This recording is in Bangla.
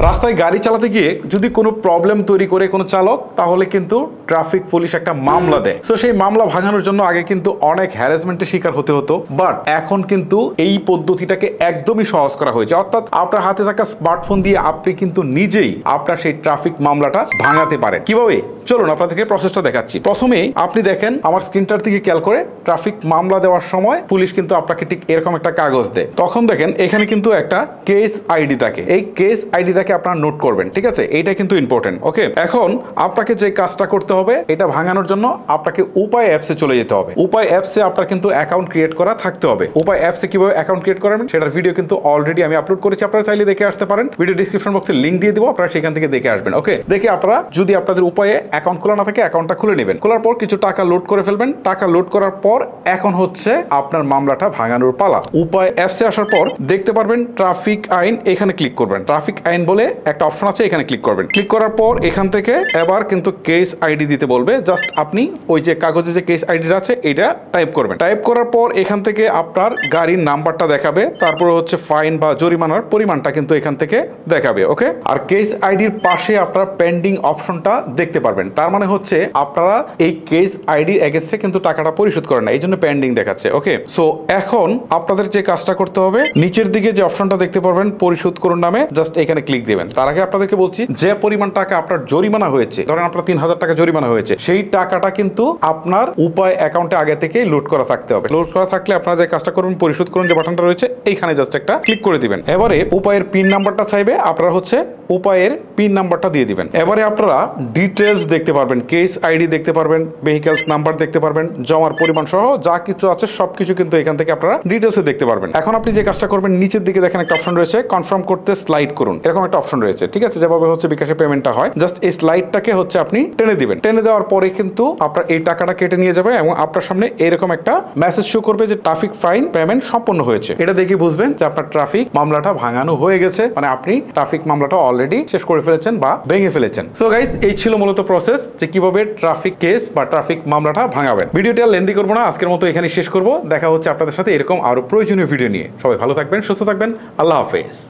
রাস্তায় গাড়ি চালাতে গিয়ে যদি কোনো প্রবলেম তৈরি করে কোনো চালক, তাহলে কিন্তু ট্রাফিক পুলিশ একটা মামলা দেয়। সো সেই মামলা ভাঙানোর জন্য আগে কিন্তু অনেক হ্যারাসমেন্টের শিকার হতে হতো, বাট এখন কিন্তু এই পদ্ধতিটাকে একদমই সহজ করা হয়েছে। অর্থাৎ আপনার হাতে থাকা স্মার্টফোন দিয়ে আপনি কিন্তু নিজেই আপনার সেই ট্রাফিক মামলাটা ভাঙাতে পারেন। কিভাবে? চলুন আপনাদেরকে প্রসেসটা দেখাচ্ছি। প্রথমেই আপনি দেখেন আমার স্ক্রিনটার দিকে খেয়াল করে, ট্রাফিক মামলা দেওয়ার সময় পুলিশ কিন্তু আপনাকে ঠিক এরকম একটা কাগজ দেয়। তখন দেখেন এখানে কিন্তু একটা কেস আইডি থাকে। এই কেস আইডিটাকে আপনারা নোট করবেন, ঠিক আছে? এইটা কিন্তু ইম্পর্টেন্ট। ওকে, এখন আপনাকে যে কাজটা করতে হবে, এটা ভাঙানোর জন্য আপনাকে উপায় অ্যাপসে চলে যেতে হবে। উপায় অ্যাপসে আপনার কিন্তু অ্যাকাউন্ট ক্রিয়েট করা থাকতে হবে। উপায় অ্যাপসে কিভাবে অ্যাকাউন্ট ক্রিয়েট করবেন সেটার ভিডিও কিন্তু অলরেডি আমি আপলোড করেছি, আপনারা চাইলে দেখে আসতে পারেন। ভিডিও ডিসক্রিপশন বক্সে লিংক দিয়ে দিব, আপনারা সেখান থেকে দেখে আসবেন। ওকে, দেখে আপনারা যদি আপনাদের উপায়ে অ্যাকাউন্ট খোলা না থাকে, অ্যাকাউন্টটা খুলে নেবেন। খোলার পর কিছু টাকা লোড করে ফেলবেন। টাকা লোড করার পর এখন হচ্ছে আপনার মামলাটা ভাঙানোর পালা। উপায় অ্যাপসে আসার পর দেখতে পারবেন ট্রাফিক আইন, এখানে ক্লিক করবেন। ট্রাফিক আইন বলে একটা অপশন আছে, এখানে ক্লিক করবেন। ক্লিক করার পর এখান থেকে এবার কিন্তু কেস আইডি দিতে বলবে। জাস্ট আপনি ওই যে কাগজে যে কেস আইডিটা আছে এটা টাইপ করবেন। টাইপ করার পর এখান থেকে আপনার গাড়ির নাম্বারটা দেখাবে, তারপরে হচ্ছে ফাইন বা জরিমানার পরিমাণটা কিন্তু এখান থেকে দেখাবে। ওকে, আর কেস আইডির পাশে আপনারা পেন্ডিং অপশনটা দেখতে পারবেন। তার মানে হচ্ছে আপনারা এই কেস আইডির এগেইনস্টে কিন্তু টাকাটা পরিশোধ করেন না, এই জন্য পেন্ডিং দেখাচ্ছে। ওকে, সো এখন আপনাদের যে কাজটা করতে হবে, নিচের দিকে যে অপশনটা দেখতে পারবেন পরিশোধ করুন নামে, জাস্ট এখানে ক্লিক দিবেন। তার আগে আপনাদেরকে বলছি, যে পরিমাণ টাকা আপনার জরিমানা হয়েছে, ধরেন আপনার 3000 টাকা জরিমানা হয়েছে, সেই টাকাটা কিন্তু আপনার উপায় অ্যাকাউন্টে আগে থেকে লোড করা থাকতে হবে। লোড করা থাকলে আপনারা যে কাজটা করবেন, পরিশোধ করুন যে বাটনটা রয়েছে এইখানে জাস্ট একটা ক্লিক করে দিবেন। এবারে উপায়ের পিন নাম্বারটা চাইবে, আপনারা হচ্ছে উপায়ের পিন নাম্বারটা দিয়ে দিবেন। এবারে আপনারা ডিটেলস দেখতে পারবেন, কেস আইডি দেখতে পারবেন, ভেহিকলস নাম্বার দেখতে পারবেন, জমার পরিমাণ সহ যা কিছু আছে সবকিছু কিন্তু এখান থেকে আপনারা ডিটেলসে দেখতে পারবেন। এখন আপনি যে কাজটা করবেন, নিচের দিকে দেখেন একটা অপশন রয়েছে, কনফার্ম করতে স্লাইড করুন, এরকম একটা অপশন রয়েছে, ঠিক আছে? যেভাবে হচ্ছে বিকাশে পেমেন্টটা হয়, জাস্ট এই স্লাইডটাকে হচ্ছে আপনি টেনে দিবেন। টেনে দেওয়ার পরে কিন্তু আপনার এই টাকাটা কেটে নিয়ে যাবে এবং আপনার সামনে এরকম একটা মেসেজ শো করবে যে ট্রাফিক ফাইন পেমেন্ট সম্পন্ন হয়েছে। এটা দেখে বুঝবেন যে আপনার ট্রাফিক মামলাটা ভাঙানো হয়ে গেছে, মানে আপনি ট্রাফিক মামলাটা অলরেডি শেষ করে ফেলেছেন বা ভেঙে ফেলেছেন। সো গাইস, এই ছিল মূলত প্রসেস যে কিভাবে ট্রাফিক কেস বা ট্রাফিক মামলাটা ভাঙাবেন। ভিডিওটা লেন্দি করবো না, আজকের মতো এখানে শেষ করবো। দেখা হচ্ছে আপনাদের সাথে এরকম আরো প্রয়োজনীয় ভিডিও নিয়ে। সবাই ভালো থাকবেন, সুস্থ থাকবেন। আল্লাহ হাফেজ।